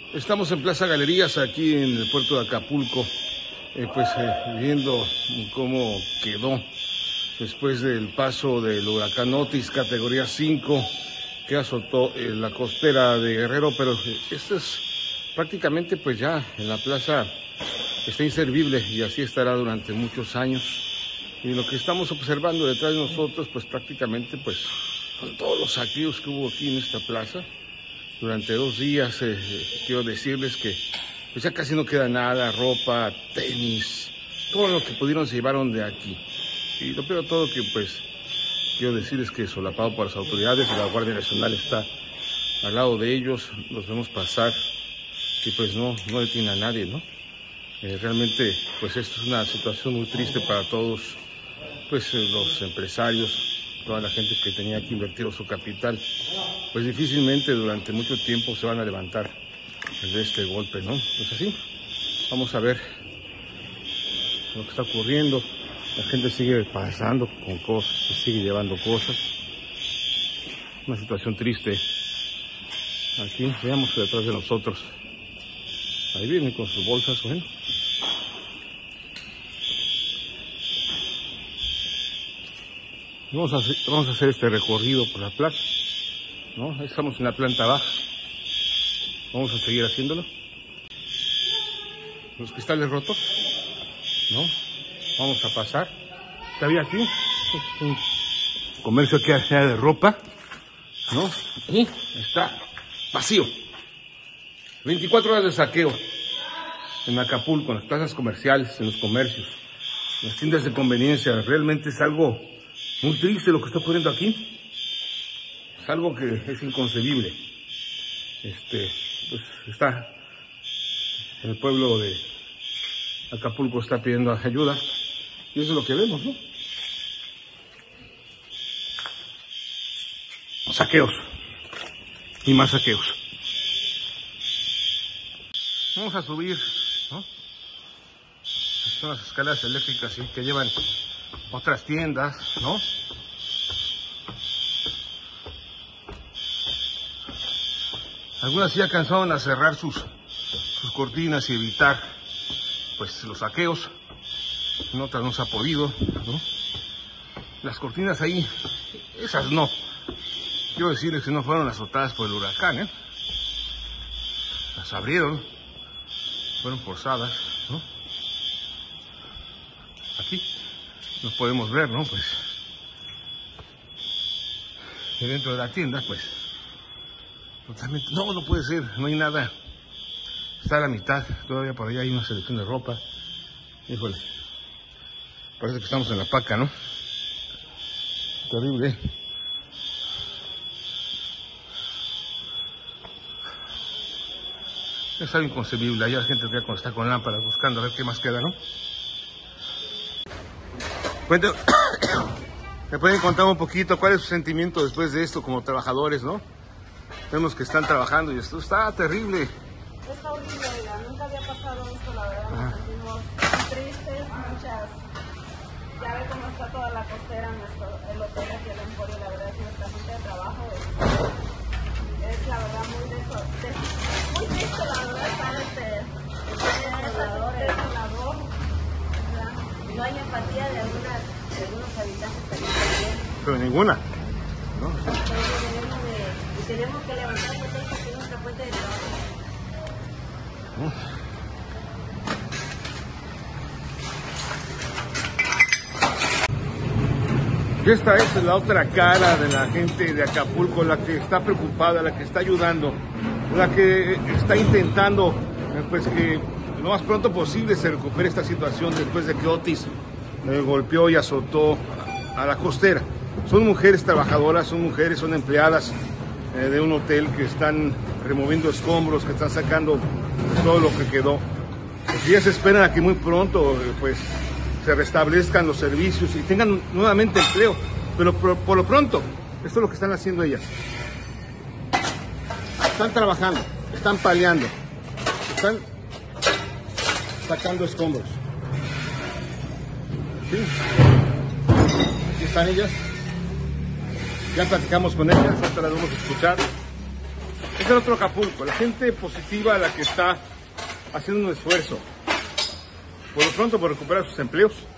Estamos en Plaza Galerías, aquí en el puerto de Acapulco, viendo cómo quedó después del paso del huracán Otis, categoría 5, que azotó la costera de Guerrero, pero esto es prácticamente pues ya en la plaza está inservible y así estará durante muchos años. Y lo que estamos observando detrás de nosotros, pues prácticamente pues con todos los saqueos que hubo aquí en esta plaza durante 2 días, quiero decirles que pues ya casi no queda nada, ropa, tenis, todo lo que pudieron se llevaron de aquí. Y lo peor de todo que pues quiero decirles que solapado por las autoridades, la Guardia Nacional está al lado de ellos, los vemos pasar y pues no detiene a nadie, ¿no? Realmente pues esto es una situación muy triste para todos, pues los empresarios, toda la gente que tenía que invertir su capital, pues difícilmente durante mucho tiempo se van a levantar de este golpe, ¿no? Pues así, vamos a ver lo que está ocurriendo. La gente sigue pasando con cosas, se sigue llevando cosas. Una situación triste. Aquí, veamos detrás de nosotros. Ahí vienen con sus bolsas, bueno. Vamos a hacer este recorrido por la plaza, ¿no? Estamos en la planta baja. Vamos a seguir haciéndolo. Los cristales rotos, ¿no? Vamos a pasar. Todavía aquí un comercio que hay de ropa, ¿no? Y está vacío. 24 horas de saqueo en Acapulco, en las plazas comerciales, en los comercios, en las tiendas de conveniencia. Realmente es algo muy triste lo que está ocurriendo aquí. Es algo que es inconcebible. Pues está el pueblo de Acapulco está pidiendo ayuda y eso es lo que vemos, ¿no? Saqueos y más saqueos. Vamos a subir, ¿no? Son las escaleras eléctricas, ¿sí?, que llevan otras tiendas, ¿no? Algunas sí alcanzaron a cerrar sus cortinas y evitar pues los saqueos, en otras no se ha podido, ¿no? Las cortinas ahí, esas no. Quiero decirles que no fueron azotadas por el huracán, ¿eh? Las abrieron, fueron forzadas, ¿no? Aquí nos podemos ver, ¿no? Pues dentro de la tienda, pues totalmente, no puede ser, no hay nada. Está a la mitad, todavía por allá hay una selección de ropa. Híjole, parece que estamos en la paca, ¿no? Terrible. Es algo inconcebible. Allá la gente ya está con lámparas buscando a ver qué más queda, ¿no? ¿Me pueden contar un poquito cuál es su sentimiento después de esto como trabajadores, no? Vemos que están trabajando y esto está terrible. Está horrible, nunca había pasado esto, la verdad. Nos sentimos tristes, ya ve cómo está toda la costera, el hotel aquí, el Emporio, la verdad es nuestra gente de trabajo, es la verdad muy triste, la verdad, desolador, no hay empatía de algunos habitantes también. Pero ninguna, ¿no? Tenemos que levantar el hotel porque es nuestra fuente de trabajo. Y esta es la otra cara de la gente de Acapulco, la que está preocupada, la que está ayudando, la que está intentando pues que lo más pronto posible se recupere esta situación después de que Otis golpeó y azotó a la costera. Son mujeres trabajadoras, son empleadas de un hotel que están removiendo escombros, que están sacando todo lo que quedó. Pues ellas esperan a que muy pronto pues se restablezcan los servicios y tengan nuevamente empleo, pero por lo pronto, esto es lo que están haciendo ellas. Están trabajando, están paliando, están sacando escombros. ¿Sí? Aquí están ellas. Ya platicamos con ellas, hasta las vamos a escuchar. Es el otro Acapulco, la gente positiva, la que está haciendo un esfuerzo, por lo pronto, por recuperar sus empleos.